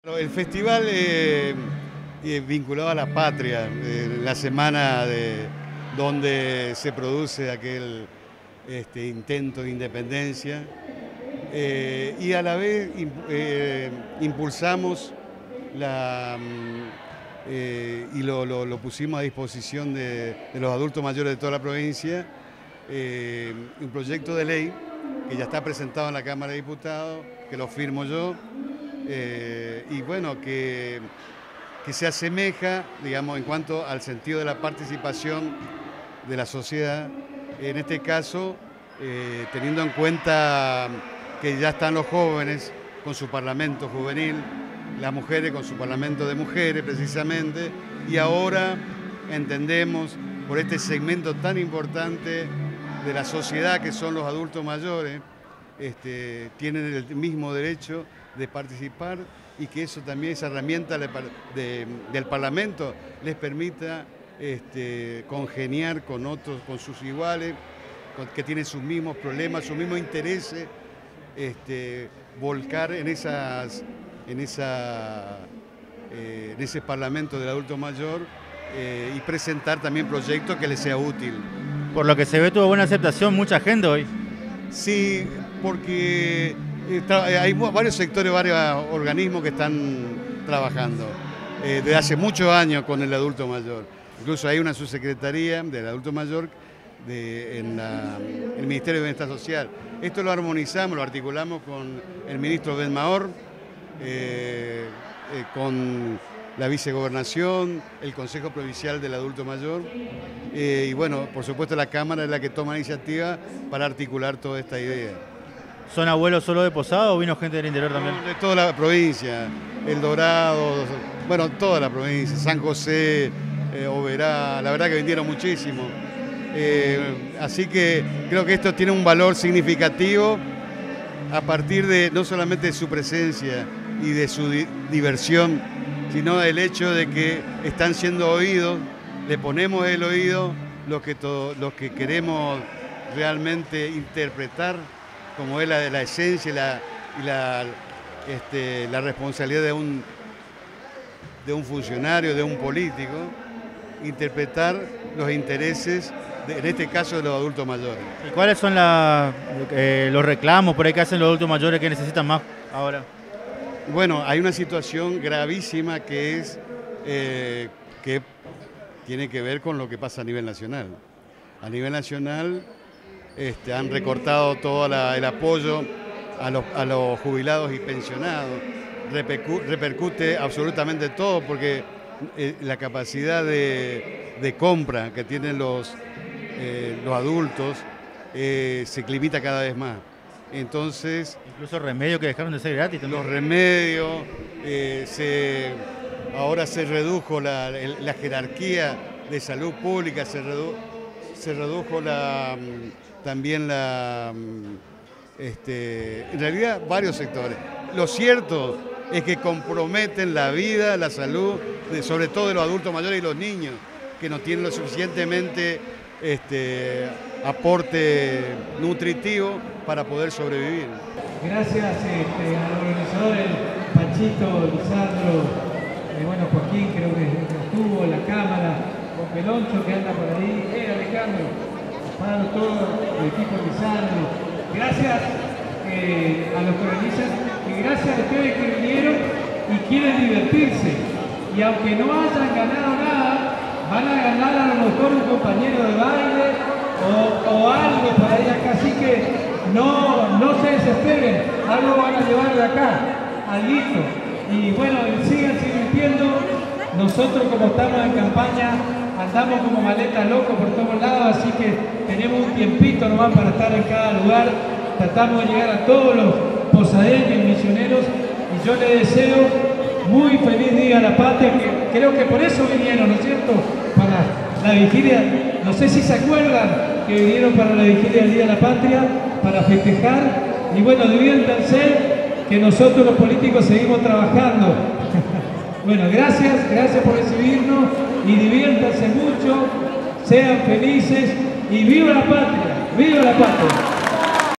El festival vinculado a la patria, la semana donde se produce aquel intento de independencia, y a la vez impulsamos y lo pusimos a disposición de los adultos mayores de toda la provincia, un proyecto de ley que ya está presentado en la Cámara de Diputados, que lo firmo yo, y bueno, que se asemeja, digamos, en cuanto al sentido de la participación de la sociedad, en este caso, teniendo en cuenta que ya están los jóvenes con su parlamento juvenil, las mujeres con su parlamento de mujeres, precisamente, y ahora entendemos, por este segmento tan importante de la sociedad que son los adultos mayores, tienen el mismo derecho de participar, y que eso también, esa herramienta del Parlamento, les permita congeniar con otros, con sus iguales, que tienen sus mismos problemas, sus mismos intereses, volcar en ese Parlamento del adulto mayor, y presentar también proyectos que les sea útil. Por lo que se ve, tuvo buena aceptación mucha gente hoy. Sí, porque hay varios sectores, varios organismos que están trabajando desde hace muchos años con el adulto mayor. Incluso hay una subsecretaría del adulto mayor en el Ministerio de Bienestar Social. Esto lo armonizamos, lo articulamos con el ministro Ben Mahor, con la vicegobernación, el Consejo Provincial del Adulto Mayor, y bueno, por supuesto la Cámara es la que toma la iniciativa para articular toda esta idea. ¿Son abuelos solo de Posada o vino gente del interior también? De toda la provincia, El Dorado, bueno, toda la provincia, San José, Oberá, la verdad que vinieron muchísimo. Así que creo que esto tiene un valor significativo a partir de no solamente de su presencia y de su diversión, sino del hecho de que están siendo oídos, le ponemos el oído lo que queremos realmente interpretar, como es la esencia y la responsabilidad de un funcionario, de un político, interpretar los intereses, en este caso, de los adultos mayores. ¿Y cuáles son los reclamos por ahí que hacen los adultos mayores que necesitan más ahora? Bueno, hay una situación gravísima que es que tiene que ver con lo que pasa a nivel nacional. A nivel nacional han recortado todo el apoyo a los jubilados y pensionados. Repercute absolutamente todo, porque la capacidad de compra que tienen los adultos se limita cada vez más. Entonces, incluso remedios que dejaron de ser gratis también. Los remedios, ahora se redujo la jerarquía de salud pública, se redujo también en realidad varios sectores. Lo cierto es que comprometen la vida, la salud, sobre todo de los adultos mayores y los niños, que no tienen lo suficientemente aporte nutritivo para poder sobrevivir. Gracias al organizador, Panchito, Lisandro, bueno, Joaquín creo que estuvo, la cámara, con Peloncho que anda por ahí, Alejandro, para todo el equipo Lisandro. Gracias a los que organizan y gracias a ustedes que vinieron y quieren divertirse. Y aunque no hayan ganado nada, van a ganar a lo mejor un compañero de baile o algo para ir acá, así que no se desesperen, algo van a llevar de acá, alguito. Y bueno, sigan divirtiendo. Nosotros, como estamos en campaña, andamos como maletas locos por todos lados, así que tenemos un tiempito nomás para estar en cada lugar. Tratamos de llegar a todos los posadeños y misioneros, y yo les deseo muy feliz Día a la Patria, que creo que por eso vinieron, ¿no es cierto?, para la vigilia. No sé si se acuerdan que vinieron para la vigilia del Día de la Patria, para festejar, y bueno, diviértanse, que nosotros los políticos seguimos trabajando. Bueno, gracias por recibirnos, y diviértanse mucho, sean felices, y ¡viva la patria! ¡Viva la patria!